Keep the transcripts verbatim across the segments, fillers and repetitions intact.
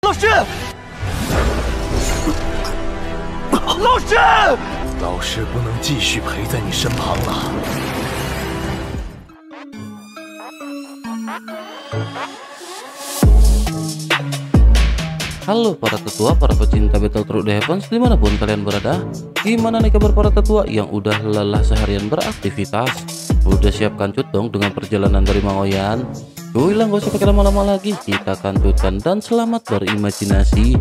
老师，老师， 老师不能继续陪在你身旁了。 Halo para tetua, para pecinta Battlethrough The Heavens dimanapun kalian berada. Gimana nih kabar para tetua yang udah lelah seharian beraktivitas? Udah siap kancut dong dengan perjalanan dari Mangoyan? Gue bilang gak usah pakai lama-lama lagi, kita kantutkan dan selamat berimajinasi.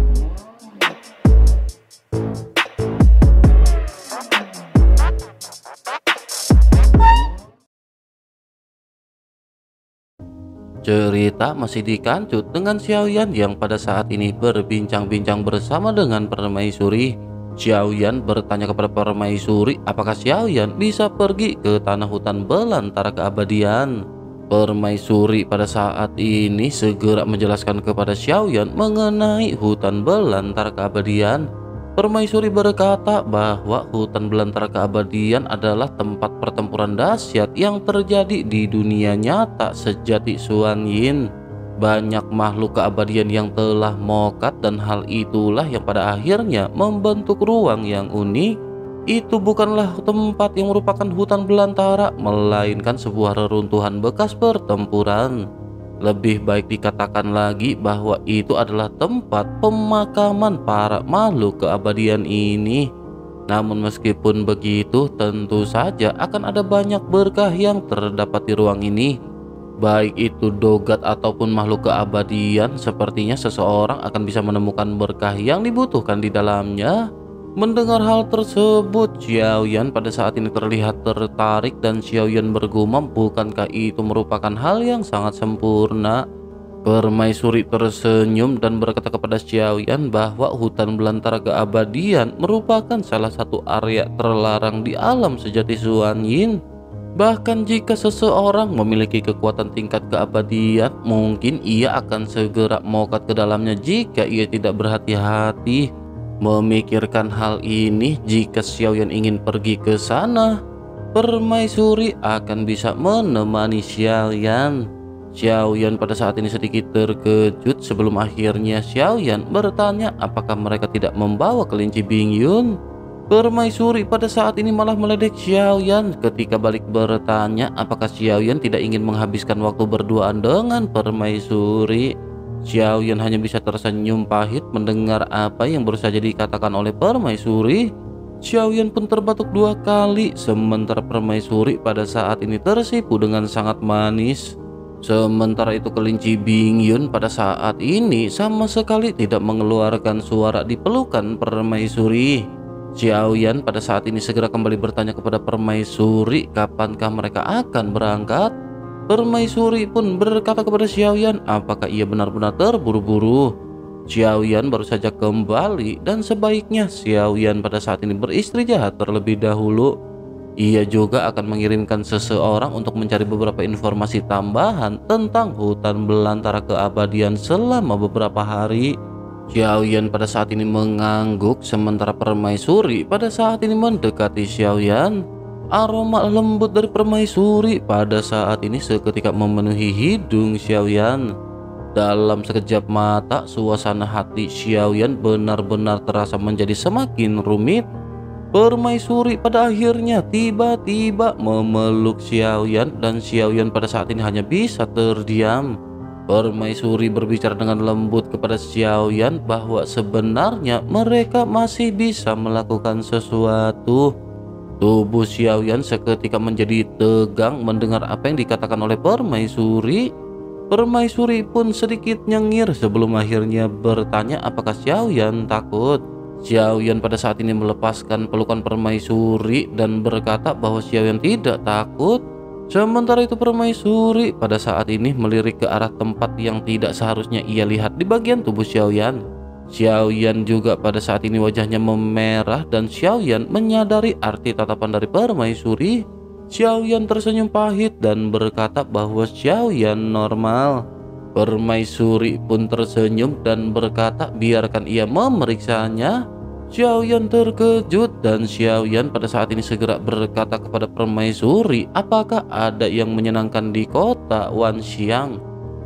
Cerita masih dikancut dengan Xiaoyan yang pada saat ini berbincang-bincang bersama dengan permaisuri. Xiaoyan bertanya kepada permaisuri apakah Xiaoyan bisa pergi ke tanah hutan belantara keabadian. Permaisuri pada saat ini segera menjelaskan kepada Xiaoyan mengenai hutan belantara keabadian. Permaisuri berkata bahwa hutan belantara keabadian adalah tempat pertempuran dahsyat yang terjadi di dunia nyata sejati Xuan Yin. Banyak makhluk keabadian yang telah mokat dan hal itulah yang pada akhirnya membentuk ruang yang unik. Itu bukanlah tempat yang merupakan hutan belantara, melainkan sebuah reruntuhan bekas pertempuran. Lebih baik dikatakan lagi bahwa itu adalah tempat pemakaman para makhluk keabadian ini. Namun meskipun begitu, tentu saja akan ada banyak berkah yang terdapat di ruang ini. Baik itu dogat ataupun makhluk keabadian, sepertinya seseorang akan bisa menemukan berkah yang dibutuhkan di dalamnya. Mendengar hal tersebut, Xiaoyan pada saat ini terlihat tertarik dan Xiaoyan bergumam, bukankah itu merupakan hal yang sangat sempurna? Permaisuri tersenyum dan berkata kepada Xiaoyan bahwa hutan belantara keabadian merupakan salah satu area terlarang di alam sejati Xuan Yin. Bahkan jika seseorang memiliki kekuatan tingkat keabadian, mungkin ia akan segera mokat ke dalamnya jika ia tidak berhati-hati. Memikirkan hal ini, jika Xiaoyan ingin pergi ke sana, permaisuri akan bisa menemani Xiaoyan. Xiaoyan pada saat ini sedikit terkejut sebelum akhirnya Xiaoyan bertanya apakah mereka tidak membawa kelinci Bingyun. Permaisuri pada saat ini malah meledek Xiaoyan ketika balik bertanya apakah Xiaoyan tidak ingin menghabiskan waktu berduaan dengan permaisuri. Xiaoyan hanya bisa tersenyum pahit mendengar apa yang baru saja dikatakan oleh permaisuri. Xiaoyan pun terbatuk dua kali, sementara permaisuri pada saat ini tersipu dengan sangat manis. Sementara itu kelinci Bingyun pada saat ini sama sekali tidak mengeluarkan suara di pelukan permaisuri. Xiaoyan pada saat ini segera kembali bertanya kepada permaisuri kapankah mereka akan berangkat. Permaisuri pun berkata kepada Xiaoyan apakah ia benar-benar terburu-buru. Xiaoyan baru saja kembali dan sebaiknya Xiaoyan pada saat ini beristirahat terlebih dahulu. Ia juga akan mengirimkan seseorang untuk mencari beberapa informasi tambahan tentang hutan belantara keabadian selama beberapa hari. Xiaoyan pada saat ini mengangguk sementara permaisuri pada saat ini mendekati Xiaoyan. Aroma lembut dari permaisuri pada saat ini seketika memenuhi hidung Xiaoyan. Dalam sekejap mata, suasana hati Xiaoyan benar-benar terasa menjadi semakin rumit. Permaisuri pada akhirnya tiba-tiba memeluk Xiaoyan dan Xiaoyan pada saat ini hanya bisa terdiam. Permaisuri berbicara dengan lembut kepada Xiaoyan bahwa sebenarnya mereka masih bisa melakukan sesuatu. Tubuh Xiaoyan seketika menjadi tegang mendengar apa yang dikatakan oleh permaisuri. Permaisuri pun sedikit nyengir sebelum akhirnya bertanya apakah Xiaoyan takut. Xiaoyan pada saat ini melepaskan pelukan permaisuri dan berkata bahwa Xiaoyan tidak takut. Sementara itu permaisuri pada saat ini melirik ke arah tempat yang tidak seharusnya ia lihat di bagian tubuh Xiaoyan. Xiaoyan juga pada saat ini wajahnya memerah dan Xiaoyan menyadari arti tatapan dari permaisuri. Xiaoyan tersenyum pahit dan berkata bahwa Xiaoyan normal. Permaisuri pun tersenyum dan berkata biarkan ia memeriksanya. Xiaoyan terkejut dan Xiaoyan pada saat ini segera berkata kepada permaisuri apakah ada yang menyenangkan di kota Wanxiang.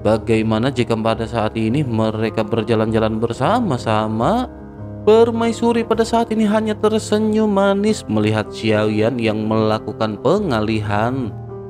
Bagaimana jika pada saat ini mereka berjalan-jalan bersama-sama? Permaisuri pada saat ini hanya tersenyum manis melihat Xiaoyan yang melakukan pengalihan.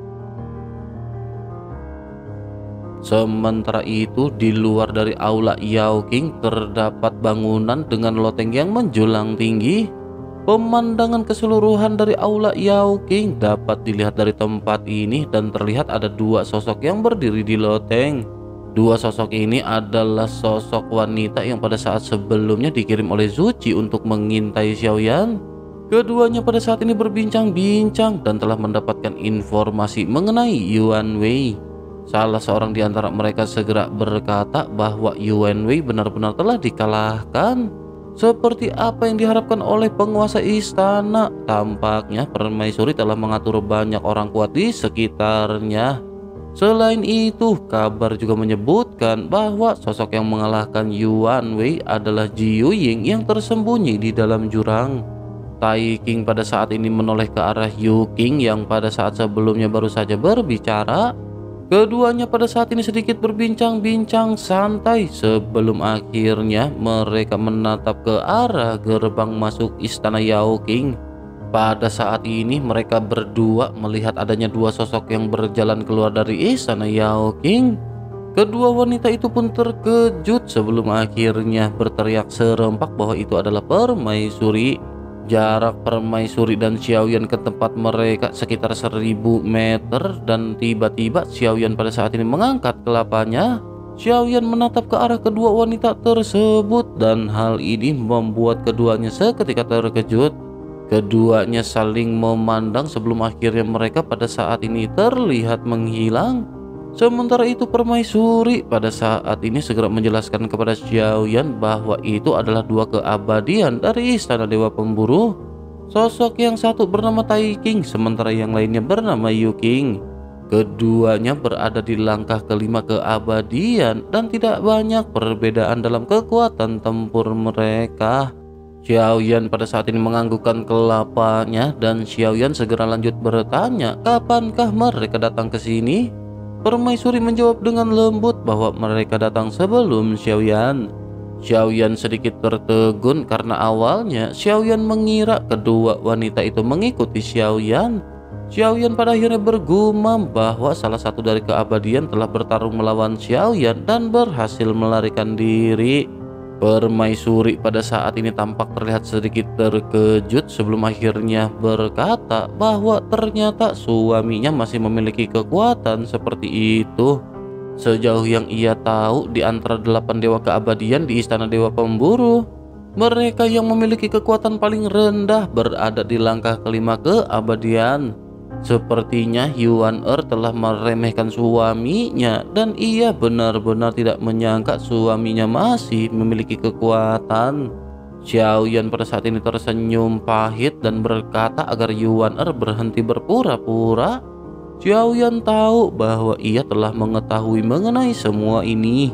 Sementara itu, di luar dari aula Yao King terdapat bangunan dengan loteng yang menjulang tinggi. Pemandangan keseluruhan dari aula Yao King dapat dilihat dari tempat ini dan terlihat ada dua sosok yang berdiri di loteng. Dua sosok ini adalah sosok wanita yang pada saat sebelumnya dikirim oleh Zuci untuk mengintai Xiaoyan. Keduanya pada saat ini berbincang-bincang dan telah mendapatkan informasi mengenai Yuan Wei. Salah seorang di antara mereka segera berkata bahwa Yuan Wei benar-benar telah dikalahkan. Seperti apa yang diharapkan oleh penguasa istana, tampaknya permaisuri telah mengatur banyak orang kuat di sekitarnya. Selain itu, kabar juga menyebutkan bahwa sosok yang mengalahkan Yuan Wei adalah Ji Yuying yang tersembunyi di dalam jurang. Tai King pada saat ini menoleh ke arah Yu King yang pada saat sebelumnya baru saja berbicara. Keduanya pada saat ini sedikit berbincang-bincang santai sebelum akhirnya mereka menatap ke arah gerbang masuk istana Yao King. Pada saat ini mereka berdua melihat adanya dua sosok yang berjalan keluar dari istana Yao King. Kedua wanita itu pun terkejut sebelum akhirnya berteriak serempak bahwa itu adalah permaisuri. Jarak permaisuri dan Xiaoyan ke tempat mereka sekitar seribu meter dan tiba-tiba Xiaoyan pada saat ini mengangkat kelapanya. Xiaoyan menatap ke arah kedua wanita tersebut dan hal ini membuat keduanya seketika terkejut. Keduanya saling memandang sebelum akhirnya mereka pada saat ini terlihat menghilang. Sementara itu permaisuri pada saat ini segera menjelaskan kepada Xiaoyan bahwa itu adalah dua keabadian dari istana dewa pemburu. Sosok yang satu bernama Tai King sementara yang lainnya bernama Yu King. Keduanya berada di langkah kelima keabadian dan tidak banyak perbedaan dalam kekuatan tempur mereka. Xiaoyan pada saat ini menganggukkan kelapanya dan Xiaoyan segera lanjut bertanya, kapankah mereka datang ke sini? Permaisuri menjawab dengan lembut bahwa mereka datang sebelum Xiaoyan. Xiaoyan sedikit tertegun karena awalnya Xiaoyan mengira kedua wanita itu mengikuti Xiaoyan. Xiaoyan pada akhirnya bergumam bahwa salah satu dari keabadian telah bertarung melawan Xiaoyan dan berhasil melarikan diri. Permaisuri pada saat ini tampak terlihat sedikit terkejut sebelum akhirnya berkata bahwa ternyata suaminya masih memiliki kekuatan seperti itu. Sejauh yang ia tahu, di antara delapan dewa keabadian di istana dewa pemburu, mereka yang memiliki kekuatan paling rendah berada di langkah kelima keabadian. Sepertinya Yuan Er telah meremehkan suaminya dan ia benar-benar tidak menyangka suaminya masih memiliki kekuatan. Xiaoyan pada saat ini tersenyum pahit dan berkata agar Yuan Er berhenti berpura-pura. Xiaoyan tahu bahwa ia telah mengetahui mengenai semua ini.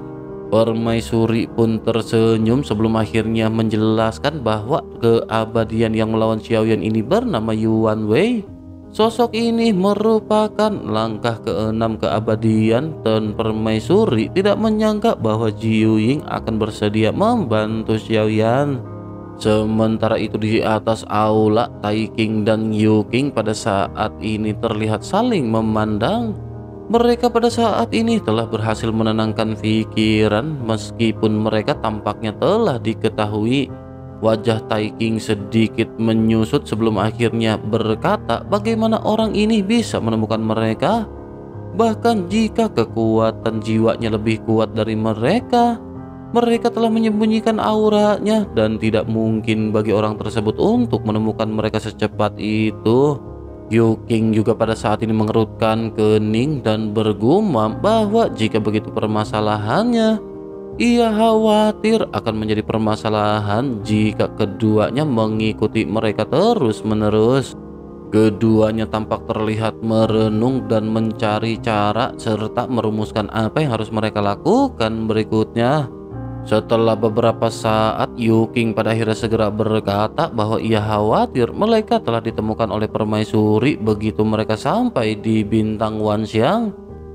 Permaisuri pun tersenyum sebelum akhirnya menjelaskan bahwa keabadian yang melawan Xiaoyan ini bernama Yuan Wei. Sosok ini merupakan langkah keenam keabadian dan permaisuri tidak menyangka bahwa Ji Yuying akan bersedia membantu Xiaoyan. Sementara itu di atas aula, Tai King dan Yu King pada saat ini terlihat saling memandang. Mereka pada saat ini telah berhasil menenangkan pikiran meskipun mereka tampaknya telah diketahui. Wajah Tai King sedikit menyusut sebelum akhirnya berkata bagaimana orang ini bisa menemukan mereka. Bahkan jika kekuatan jiwanya lebih kuat dari mereka, mereka telah menyembunyikan auranya dan tidak mungkin bagi orang tersebut untuk menemukan mereka secepat itu. Yu King juga pada saat ini mengerutkan kening dan bergumam bahwa jika begitu permasalahannya, ia khawatir akan menjadi permasalahan jika keduanya mengikuti mereka terus-menerus. Keduanya tampak terlihat merenung dan mencari cara serta merumuskan apa yang harus mereka lakukan berikutnya. Setelah beberapa saat, Yu King pada akhirnya segera berkata bahwa ia khawatir mereka telah ditemukan oleh permaisuri begitu mereka sampai di bintang Wanxiang.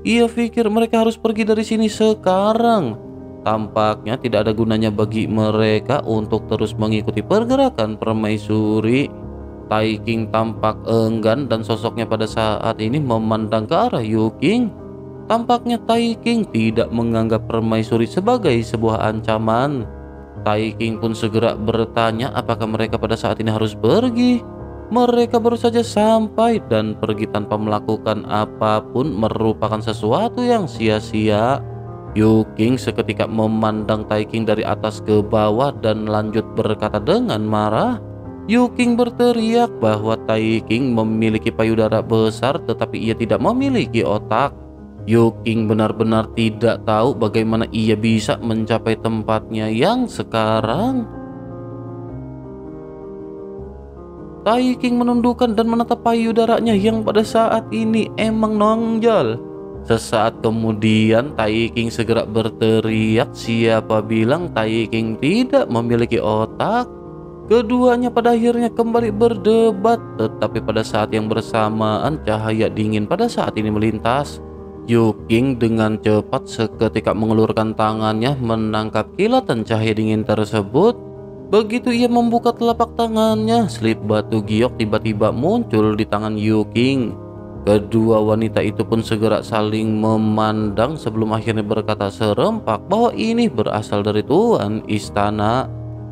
Ia pikir mereka harus pergi dari sini sekarang. Tampaknya tidak ada gunanya bagi mereka untuk terus mengikuti pergerakan permaisuri. Tai King tampak enggan dan sosoknya pada saat ini memandang ke arah Yu King. Tampaknya Tai King tidak menganggap permaisuri sebagai sebuah ancaman. Tai King pun segera bertanya apakah mereka pada saat ini harus pergi. Mereka baru saja sampai dan pergi tanpa melakukan apapun merupakan sesuatu yang sia-sia. Yu King seketika memandang Tai King dari atas ke bawah dan lanjut berkata dengan marah. Yu King berteriak bahwa Tai King memiliki payudara besar tetapi ia tidak memiliki otak. Yu King benar-benar tidak tahu bagaimana ia bisa mencapai tempatnya yang sekarang. Tai King menundukkan dan menatap payudaranya yang pada saat ini emang nonjol. Sesaat kemudian Tai King segera berteriak, siapa bilang Tai King tidak memiliki otak? Keduanya pada akhirnya kembali berdebat, tetapi pada saat yang bersamaan cahaya dingin pada saat ini melintas. Yu King dengan cepat seketika mengelurkan tangannya menangkap kilatan cahaya dingin tersebut. Begitu ia membuka telapak tangannya, selip batu giok tiba-tiba muncul di tangan Yu King. Kedua wanita itu pun segera saling memandang sebelum akhirnya berkata serempak bahwa ini berasal dari tuan istana.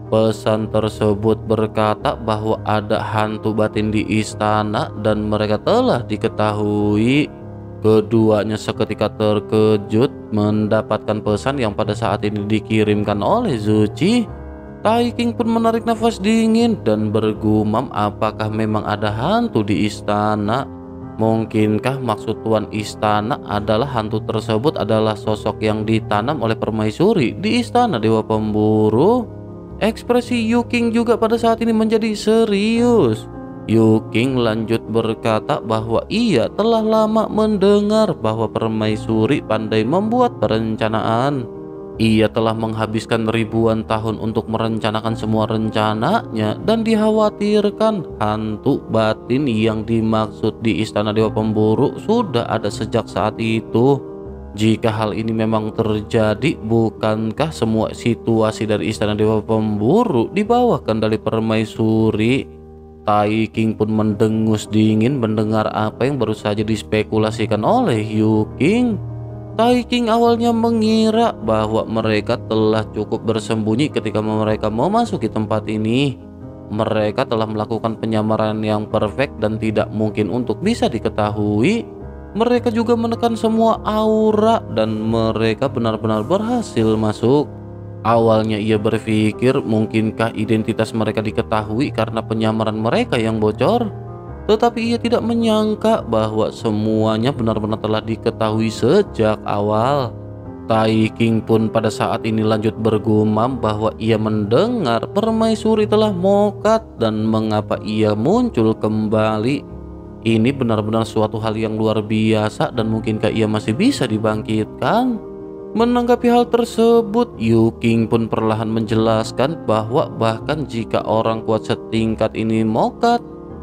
Pesan tersebut berkata bahwa ada hantu batin di istana dan mereka telah diketahui. Keduanya seketika terkejut mendapatkan pesan yang pada saat ini dikirimkan oleh Zuchi. Tai King pun menarik nafas dingin dan bergumam apakah memang ada hantu di istana. Mungkinkah maksud tuan istana adalah hantu tersebut adalah sosok yang ditanam oleh permaisuri di istana Dewa Pemburu? Ekspresi Yu King juga pada saat ini menjadi serius. Yu King lanjut berkata bahwa ia telah lama mendengar bahwa permaisuri pandai membuat perencanaan. Ia telah menghabiskan ribuan tahun untuk merencanakan semua rencananya dan dikhawatirkan hantu batin yang dimaksud di istana Dewa Pemburu sudah ada sejak saat itu. Jika hal ini memang terjadi, bukankah semua situasi dari istana Dewa Pemburu di bawah kendali permaisuri? Tai King pun mendengus dingin mendengar apa yang baru saja dispekulasikan oleh Yu King. Tai King awalnya mengira bahwa mereka telah cukup bersembunyi ketika mereka memasuki tempat ini. Mereka telah melakukan penyamaran yang perfect dan tidak mungkin untuk bisa diketahui. Mereka juga menekan semua aura dan mereka benar-benar berhasil masuk. Awalnya ia berpikir mungkinkah identitas mereka diketahui karena penyamaran mereka yang bocor. Tetapi ia tidak menyangka bahwa semuanya benar-benar telah diketahui sejak awal. Tai King pun pada saat ini lanjut bergumam bahwa ia mendengar permaisuri telah mokat dan mengapa ia muncul kembali. Ini benar-benar suatu hal yang luar biasa dan mungkinkah ia masih bisa dibangkitkan? Menanggapi hal tersebut, Yu King pun perlahan menjelaskan bahwa bahkan jika orang kuat setingkat ini mokat,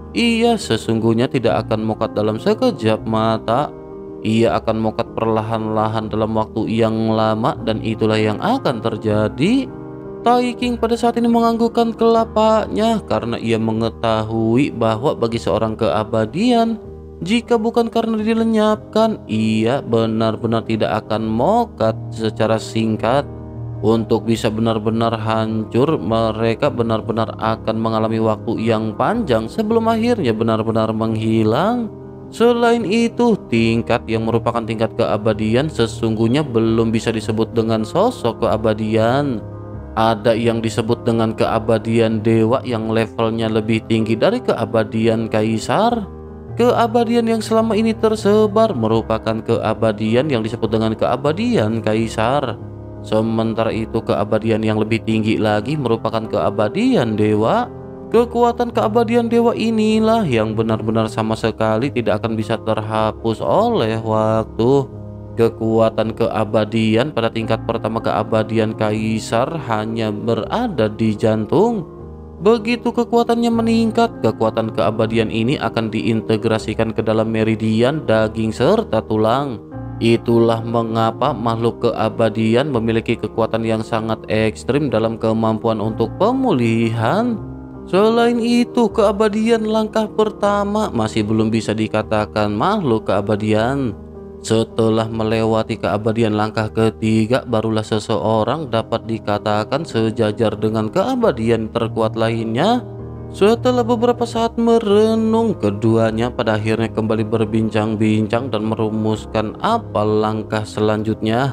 ia sesungguhnya tidak akan mokat dalam sekejap mata. Ia akan mokat perlahan-lahan dalam waktu yang lama dan itulah yang akan terjadi. Tai King pada saat ini menganggukkan kelapanya karena ia mengetahui bahwa bagi seorang keabadian, jika bukan karena dilenyapkan, ia benar-benar tidak akan mokat secara singkat. Untuk bisa benar-benar hancur, mereka benar-benar akan mengalami waktu yang panjang sebelum akhirnya benar-benar menghilang. Selain itu, tingkat yang merupakan tingkat keabadian sesungguhnya belum bisa disebut dengan sosok keabadian. Ada yang disebut dengan keabadian dewa yang levelnya lebih tinggi dari keabadian kaisar. Keabadian yang selama ini tersebar merupakan keabadian yang disebut dengan keabadian kaisar. Sementara itu keabadian yang lebih tinggi lagi merupakan keabadian dewa. Kekuatan keabadian dewa inilah yang benar-benar sama sekali tidak akan bisa terhapus oleh waktu. Kekuatan keabadian pada tingkat pertama keabadian kaisar hanya berada di jantung. Begitu kekuatannya meningkat, kekuatan keabadian ini akan diintegrasikan ke dalam meridian, daging, serta tulang. Itulah mengapa makhluk keabadian memiliki kekuatan yang sangat ekstrim dalam kemampuan untuk pemulihan. Selain itu, keabadian langkah pertama masih belum bisa dikatakan makhluk keabadian. Setelah melewati keabadian langkah ketiga, barulah seseorang dapat dikatakan sejajar dengan keabadian terkuat lainnya. Setelah beberapa saat merenung, keduanya pada akhirnya kembali berbincang-bincang dan merumuskan apa langkah selanjutnya.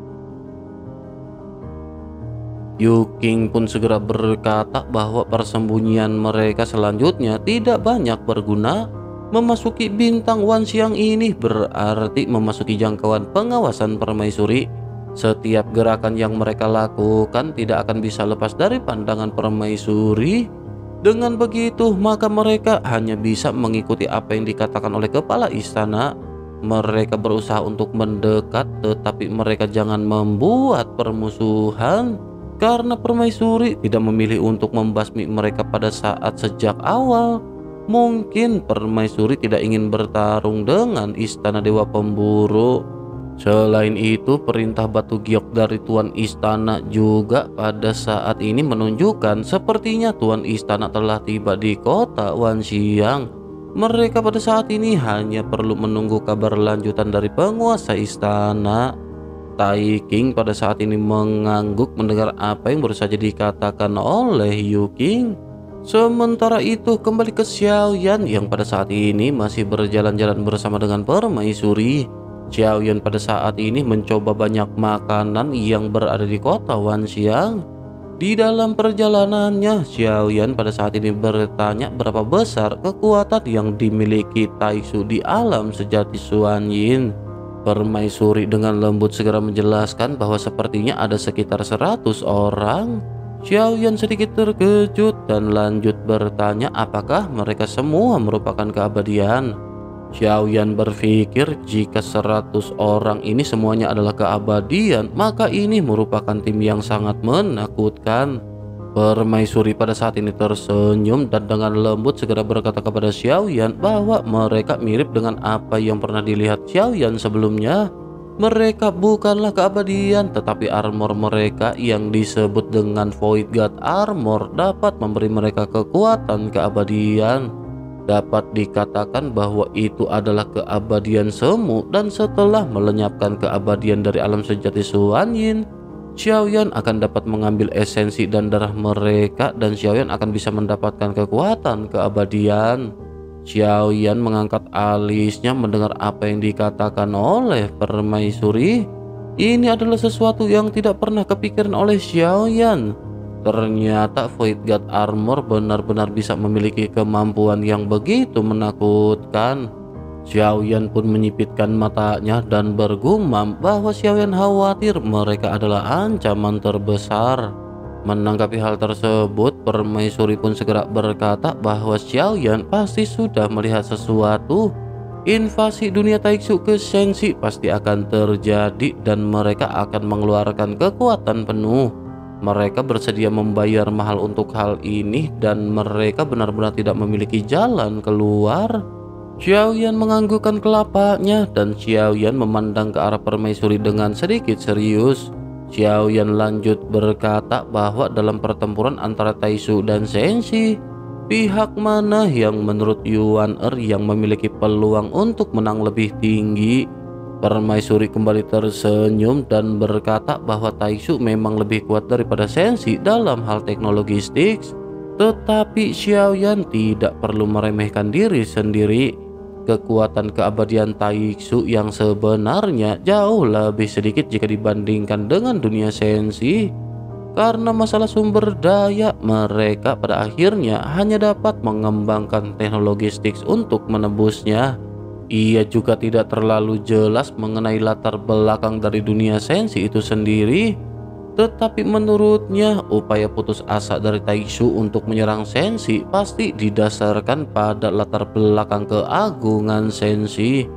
Yuking pun segera berkata bahwa persembunyian mereka selanjutnya tidak banyak berguna. Memasuki bintang Wanxiang ini berarti memasuki jangkauan pengawasan permaisuri. Setiap gerakan yang mereka lakukan tidak akan bisa lepas dari pandangan permaisuri. Dengan begitu, maka mereka hanya bisa mengikuti apa yang dikatakan oleh kepala istana. Mereka berusaha untuk mendekat, tetapi mereka jangan membuat permusuhan. Karena permaisuri tidak memilih untuk membasmi mereka pada saat sejak awal. Mungkin permaisuri tidak ingin bertarung dengan istana dewa pemburu. Selain itu, perintah batu giok dari tuan istana juga pada saat ini menunjukkan sepertinya tuan istana telah tiba di kota Wanxiang. Mereka pada saat ini hanya perlu menunggu kabar lanjutan dari penguasa istana. Tai King pada saat ini mengangguk mendengar apa yang baru saja dikatakan oleh Yuking. Sementara itu, kembali ke Xiaoyan yang pada saat ini masih berjalan-jalan bersama dengan permaisuri. Xiaoyan pada saat ini mencoba banyak makanan yang berada di kota Wanxiang. Di dalam perjalanannya, Xiaoyan pada saat ini bertanya berapa besar kekuatan yang dimiliki Taixu di alam sejati Xuanyin. Permaisuri dengan lembut segera menjelaskan bahwa sepertinya ada sekitar seratus orang. Xiaoyan sedikit terkejut dan lanjut bertanya apakah mereka semua merupakan keabadian. Xiaoyan berpikir jika seratus orang ini semuanya adalah keabadian, maka ini merupakan tim yang sangat menakutkan. Permaisuri pada saat ini tersenyum dan dengan lembut segera berkata kepada Xiaoyan bahwa mereka mirip dengan apa yang pernah dilihat Xiaoyan sebelumnya. Mereka bukanlah keabadian, tetapi armor mereka yang disebut dengan Void God Armor dapat memberi mereka kekuatan keabadian. Dapat dikatakan bahwa itu adalah keabadian semu, dan setelah melenyapkan keabadian dari alam sejati Xuanyin, Xiaoyan akan dapat mengambil esensi dan darah mereka dan Xiaoyan akan bisa mendapatkan kekuatan keabadian. Xiaoyan mengangkat alisnya mendengar apa yang dikatakan oleh permaisuri. Ini adalah sesuatu yang tidak pernah kepikiran oleh Xiaoyan. Ternyata Void God Armor benar-benar bisa memiliki kemampuan yang begitu menakutkan. Xiaoyan pun menyipitkan matanya dan bergumam bahwa Xiaoyan khawatir mereka adalah ancaman terbesar. Menanggapi hal tersebut, permaisuri pun segera berkata bahwa Xiaoyan pasti sudah melihat sesuatu. Invasi dunia Taixu ke Shangxi pasti akan terjadi dan mereka akan mengeluarkan kekuatan penuh. Mereka bersedia membayar mahal untuk hal ini dan mereka benar-benar tidak memiliki jalan keluar. Xiaoyan menganggukkan kelapanya dan Xiaoyan memandang ke arah permaisuri dengan sedikit serius. Xiaoyan lanjut berkata bahwa dalam pertempuran antara Taixu dan Shangxi, pihak mana yang menurut Yuan Er yang memiliki peluang untuk menang lebih tinggi? Permaisuri kembali tersenyum dan berkata bahwa Taixu memang lebih kuat daripada Shangxi dalam hal teknologi Styx. Tetapi Xiaoyan tidak perlu meremehkan diri sendiri. Kekuatan keabadian Taixu yang sebenarnya jauh lebih sedikit jika dibandingkan dengan dunia Shangxi. Karena masalah sumber daya, mereka pada akhirnya hanya dapat mengembangkan teknologi Styx untuk menebusnya. Ia juga tidak terlalu jelas mengenai latar belakang dari dunia Shangxi itu sendiri. Tetapi menurutnya, upaya putus asa dari Taixu untuk menyerang Shangxi pasti didasarkan pada latar belakang keagungan Shangxi.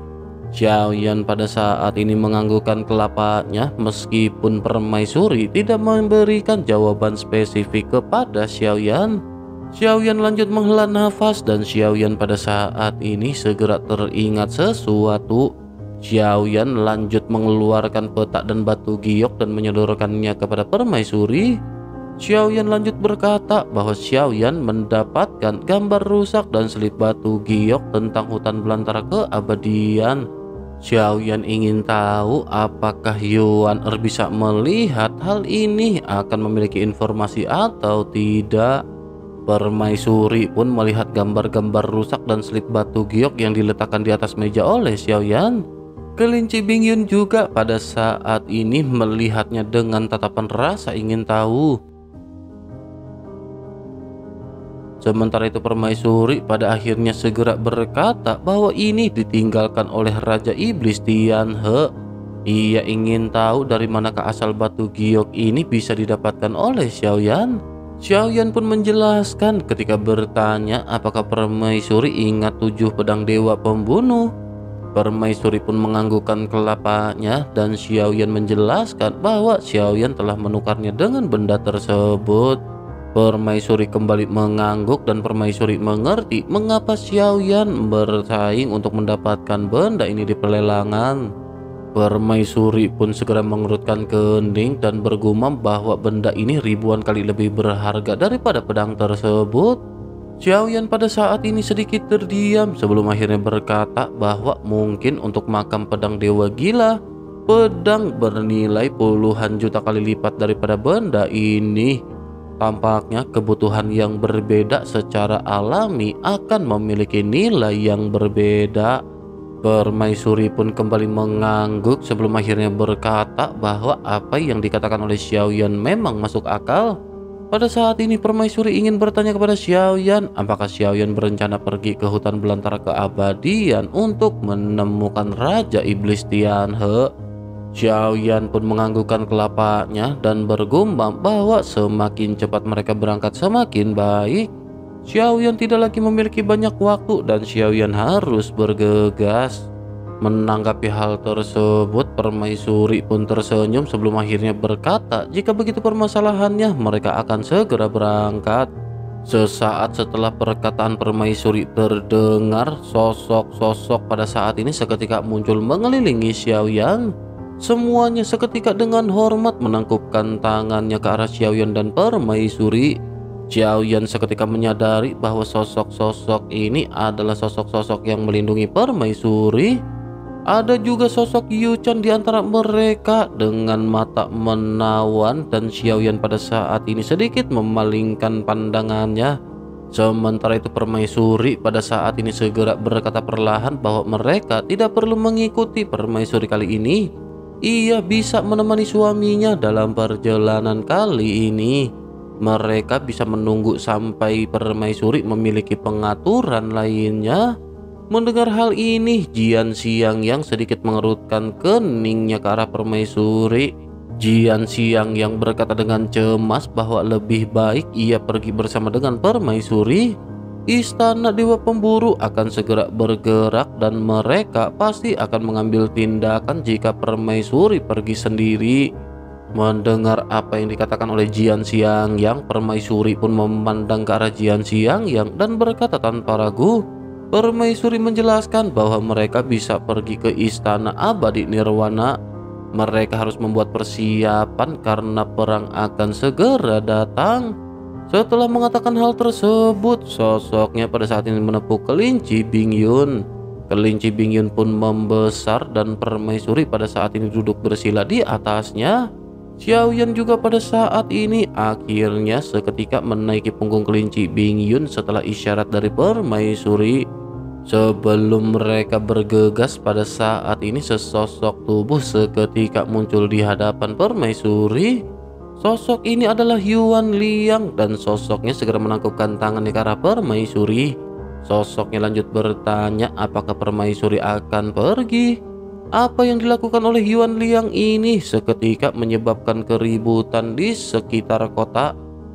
Xiaoyan pada saat ini menganggukkan kelapanya meskipun permaisuri tidak memberikan jawaban spesifik kepada Xiaoyan. Xiaoyan lanjut menghela nafas dan Xiaoyan pada saat ini segera teringat sesuatu. Xiaoyan lanjut mengeluarkan petak dan batu giok dan menyodorkannya kepada permaisuri. Xiaoyan lanjut berkata bahwa Xiaoyan mendapatkan gambar rusak dan selip batu giok tentang hutan belantara keabadian. Xiaoyan ingin tahu apakah Yuan Er bisa melihat hal ini, akan memiliki informasi atau tidak. Permaisuri pun melihat gambar-gambar rusak dan selip batu giok yang diletakkan di atas meja oleh Xiaoyan. Kelinci Bingyun juga pada saat ini melihatnya dengan tatapan rasa ingin tahu. Sementara itu permaisuri pada akhirnya segera berkata bahwa ini ditinggalkan oleh Raja Iblis Tianhe. Ia ingin tahu dari manakah asal batu giok ini bisa didapatkan oleh Xiaoyan. Xiaoyan pun menjelaskan ketika bertanya apakah permaisuri ingat tujuh pedang dewa pembunuh. Permaisuri pun menganggukkan kelapanya dan Xiaoyan menjelaskan bahwa Xiaoyan telah menukarnya dengan benda tersebut. Permaisuri kembali mengangguk dan permaisuri mengerti mengapa Xiaoyan bersaing untuk mendapatkan benda ini di pelelangan. Permaisuri pun segera mengerutkan kening dan bergumam bahwa benda ini ribuan kali lebih berharga daripada pedang tersebut. Xiaoyan pada saat ini sedikit terdiam sebelum akhirnya berkata bahwa mungkin untuk makam pedang dewa gila, pedang bernilai puluhan juta kali lipat daripada benda ini. Tampaknya kebutuhan yang berbeda secara alami akan memiliki nilai yang berbeda. Permaisuri pun kembali mengangguk sebelum akhirnya berkata bahwa apa yang dikatakan oleh Xiaoyan memang masuk akal. Pada saat ini permaisuri ingin bertanya kepada Xiaoyan apakah Xiaoyan berencana pergi ke hutan belantara keabadian untuk menemukan Raja Iblis Tianhe. Xiaoyan pun menganggukkan kelapanya dan bergumam bahwa semakin cepat mereka berangkat semakin baik. Xiaoyan tidak lagi memiliki banyak waktu dan Xiaoyan harus bergegas. Menanggapi hal tersebut, permaisuri pun tersenyum sebelum akhirnya berkata jika begitu permasalahannya mereka akan segera berangkat. Sesaat setelah perkataan permaisuri terdengar, sosok-sosok pada saat ini seketika muncul mengelilingi Xiaoyan. Semuanya seketika dengan hormat menangkupkan tangannya ke arah Xiaoyan dan permaisuri. Xiaoyan seketika menyadari bahwa sosok-sosok ini adalah sosok-sosok yang melindungi permaisuri. Ada juga sosok Yu Chan di antara mereka dengan mata menawan dan Xiaoyan pada saat ini sedikit memalingkan pandangannya. Sementara itu permaisuri pada saat ini segera berkata perlahan bahwa mereka tidak perlu mengikuti permaisuri kali ini. Ia bisa menemani suaminya dalam perjalanan kali ini. Mereka bisa menunggu sampai permaisuri memiliki pengaturan lainnya. Mendengar hal ini, Jian Xiang yang sedikit mengerutkan keningnya ke arah permaisuri. Jian Xiang yang berkata dengan cemas bahwa lebih baik ia pergi bersama dengan permaisuri. Istana Dewa Pemburu akan segera bergerak dan mereka pasti akan mengambil tindakan jika permaisuri pergi sendiri. Mendengar apa yang dikatakan oleh Jian Xiang yang, permaisuri pun memandang ke arah Jian Xiang yang dan berkata tanpa ragu. Permaisuri menjelaskan bahwa mereka bisa pergi ke Istana Abadi Nirwana. Mereka harus membuat persiapan karena perang akan segera datang. Setelah mengatakan hal tersebut, sosoknya pada saat ini menepuk kelinci Bingyun. Kelinci Bingyun pun membesar dan permaisuri pada saat ini duduk bersila di atasnya. Xiaoyan juga pada saat ini akhirnya seketika menaiki punggung kelinci Bingyun setelah isyarat dari permaisuri. Sebelum mereka bergegas pada saat ini sesosok tubuh seketika muncul di hadapan permaisuri. Sosok ini adalah Yuan Liang dan sosoknya segera menangkupkan tangannya ke arah permaisuri. Sosoknya lanjut bertanya apakah permaisuri akan pergi. Apa yang dilakukan oleh Yuan Liang ini seketika menyebabkan keributan di sekitar kota.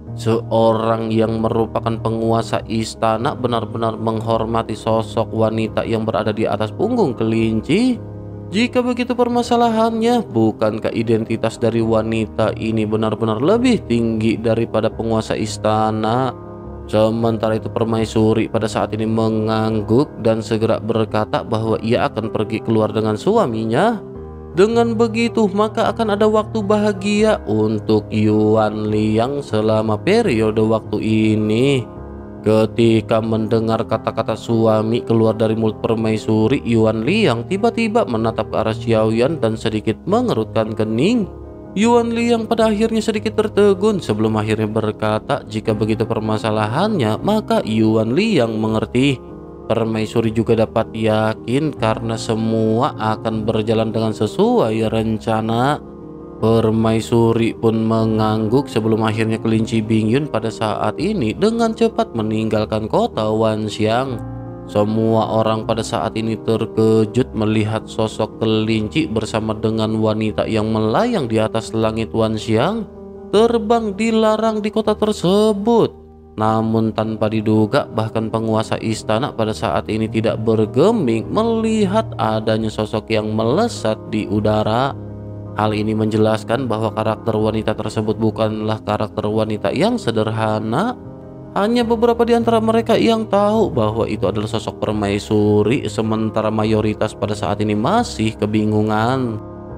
Seorang yang merupakan penguasa istana benar-benar menghormati sosok wanita yang berada di atas punggung kelinci. Jika begitu permasalahannya, bukankah identitas dari wanita ini benar-benar lebih tinggi daripada penguasa istana? Sementara itu permaisuri pada saat ini mengangguk dan segera berkata bahwa ia akan pergi keluar dengan suaminya. Dengan begitu maka akan ada waktu bahagia untuk Yuan Liang selama periode waktu ini. Ketika mendengar kata-kata suami keluar dari mulut permaisuri, Yuan Liang tiba-tiba menatap ke arah Xiaoyan dan sedikit mengerutkan kening. Yuan Liang pada akhirnya sedikit tertegun sebelum akhirnya berkata jika begitu permasalahannya maka Yuan Liang mengerti. Permaisuri juga dapat yakin karena semua akan berjalan dengan sesuai rencana. Permaisuri pun mengangguk sebelum akhirnya kelinci Bingyun pada saat ini dengan cepat meninggalkan kota Wanxiang. Semua orang pada saat ini terkejut melihat sosok kelinci bersama dengan wanita yang melayang di atas langit Wanxiang terbang dilarang di kota tersebut. Namun tanpa diduga bahkan penguasa istana pada saat ini tidak bergeming melihat adanya sosok yang melesat di udara. Hal ini menjelaskan bahwa karakter wanita tersebut bukanlah karakter wanita yang sederhana. Hanya beberapa di antara mereka yang tahu bahwa itu adalah sosok permaisuri, sementara mayoritas pada saat ini masih kebingungan.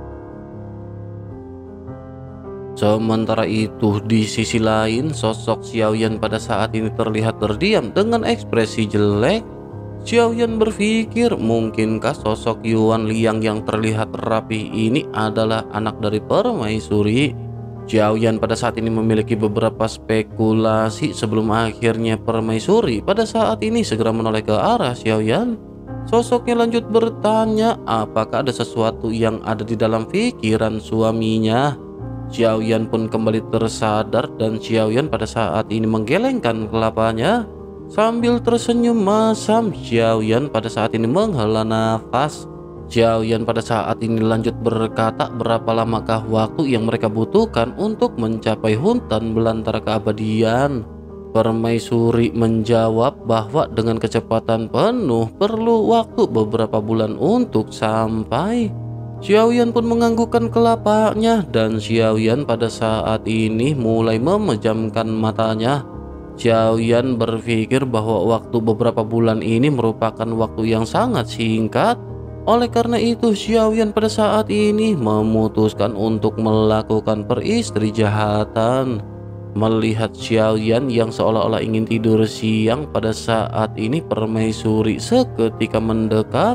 Sementara itu di sisi lain sosok Xiaoyan pada saat ini terlihat terdiam dengan ekspresi jelek. Xiaoyan berpikir mungkinkah sosok Yuan Liang yang terlihat rapi ini adalah anak dari permaisuri. Xiaoyan pada saat ini memiliki beberapa spekulasi sebelum akhirnya permaisuri pada saat ini segera menoleh ke arah Xiaoyan. Sosoknya lanjut bertanya apakah ada sesuatu yang ada di dalam pikiran suaminya. Xiaoyan pun kembali tersadar dan Xiaoyan pada saat ini menggelengkan kelapanya. Sambil tersenyum masam, Xiaoyan pada saat ini menghela nafas. Xiaoyan pada saat ini lanjut berkata berapa lamakah waktu yang mereka butuhkan untuk mencapai hutan belantara keabadian. Permaisuri menjawab bahwa dengan kecepatan penuh perlu waktu beberapa bulan untuk sampai. Xiaoyan pun menganggukkan kelapanya dan Xiaoyan pada saat ini mulai memejamkan matanya. Xiaoyan berpikir bahwa waktu beberapa bulan ini merupakan waktu yang sangat singkat. Oleh karena itu Xiaoyan pada saat ini memutuskan untuk melakukan peristirijahatan. Melihat Xiaoyan yang seolah-olah ingin tidur siang pada saat ini permaisuri seketika mendekat.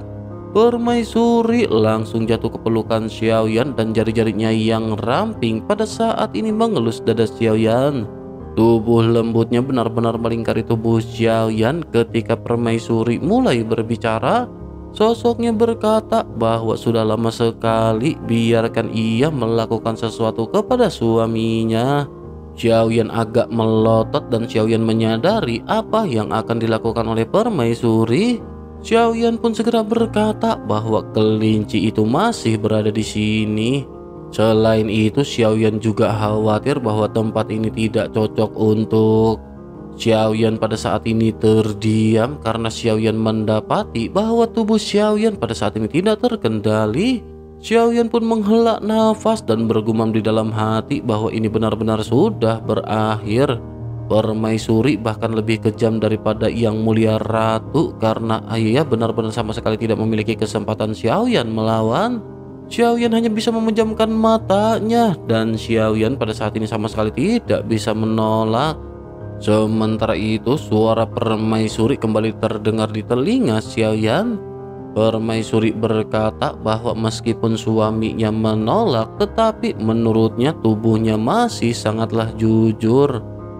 Permaisuri langsung jatuh ke pelukan Xiaoyan dan jari-jarinya yang ramping pada saat ini mengelus dada Xiaoyan. Tubuh lembutnya benar-benar melingkari tubuh Xiaoyan ketika permaisuri mulai berbicara. Sosoknya berkata bahwa sudah lama sekali biarkan ia melakukan sesuatu kepada suaminya. Xiaoyan agak melotot dan Xiaoyan menyadari apa yang akan dilakukan oleh permaisuri. Xiaoyan pun segera berkata bahwa kelinci itu masih berada di sini. Selain itu Xiaoyan juga khawatir bahwa tempat ini tidak cocok untuk Xiaoyan pada saat ini terdiam karena Xiaoyan mendapati bahwa tubuh Xiaoyan pada saat ini tidak terkendali. Xiaoyan pun menghela nafas dan bergumam di dalam hati bahwa ini benar-benar sudah berakhir. Permaisuri bahkan lebih kejam daripada yang mulia ratu karena ia benar-benar sama sekali tidak memiliki kesempatan Xiaoyan melawan. Xiaoyan hanya bisa memejamkan matanya dan Xiaoyan pada saat ini sama sekali tidak bisa menolak. Sementara itu suara permaisuri kembali terdengar di telinga Xiaoyan. Permaisuri berkata bahwa meskipun suaminya menolak tetapi menurutnya tubuhnya masih sangatlah jujur.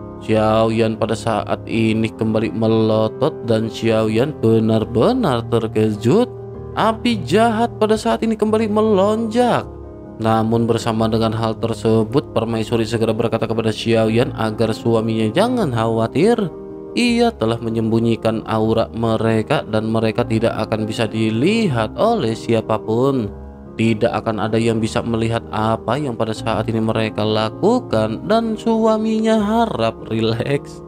Xiaoyan pada saat ini kembali melotot dan Xiaoyan benar-benar terkejut. Api jahat pada saat ini kembali melonjak. Namun bersama dengan hal tersebut permaisuri segera berkata kepada Xiaoyan agar suaminya jangan khawatir. Ia telah menyembunyikan aura mereka dan mereka tidak akan bisa dilihat oleh siapapun. Tidak akan ada yang bisa melihat apa yang pada saat ini mereka lakukan dan suaminya harap rileks.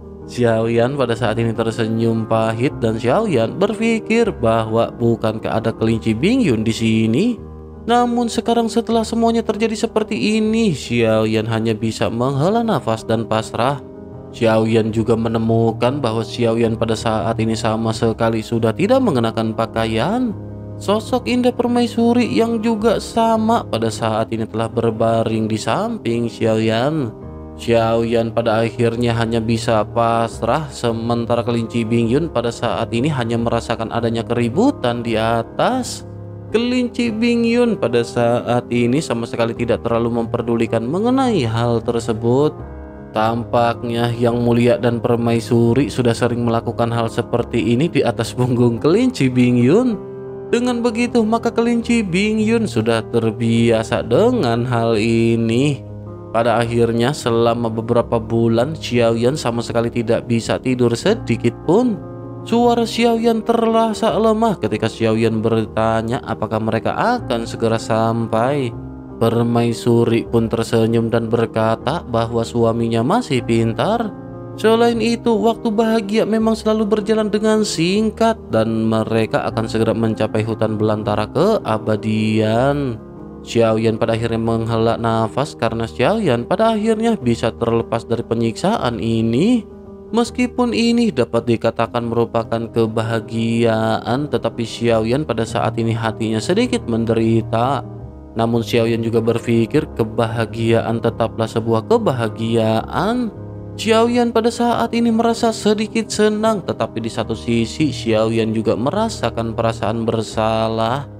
Xiaoyan pada saat ini tersenyum pahit dan Xiaoyan berpikir bahwa bukankah ada kelinci Bingyun di sini? Namun sekarang setelah semuanya terjadi seperti ini, Xiaoyan hanya bisa menghela nafas dan pasrah. Xiaoyan juga menemukan bahwa Xiaoyan pada saat ini sama sekali sudah tidak mengenakan pakaian. Sosok indah permaisuri yang juga sama pada saat ini telah berbaring di samping Xiaoyan. Xiaoyan pada akhirnya hanya bisa pasrah, sementara kelinci Bingyun pada saat ini hanya merasakan adanya keributan di atas. Kelinci Bingyun pada saat ini sama sekali tidak terlalu memperdulikan mengenai hal tersebut. Tampaknya Yang Mulia dan Permaisuri sudah sering melakukan hal seperti ini di atas punggung kelinci Bingyun. Dengan begitu maka kelinci Bingyun sudah terbiasa dengan hal ini. Pada akhirnya selama beberapa bulan Xiaoyan sama sekali tidak bisa tidur sedikit pun. Suara Xiaoyan terasa lemah ketika Xiaoyan bertanya apakah mereka akan segera sampai. Permaisuri pun tersenyum dan berkata bahwa suaminya masih pintar. Selain itu, waktu bahagia memang selalu berjalan dengan singkat dan mereka akan segera mencapai hutan belantara keabadian. Xiaoyan pada akhirnya menghela nafas karena Xiaoyan pada akhirnya bisa terlepas dari penyiksaan ini. Meskipun ini dapat dikatakan merupakan kebahagiaan, tetapi Xiaoyan pada saat ini hatinya sedikit menderita. Namun Xiaoyan juga berpikir kebahagiaan tetaplah sebuah kebahagiaan. Xiaoyan pada saat ini merasa sedikit senang, tetapi di satu sisi Xiaoyan juga merasakan perasaan bersalah.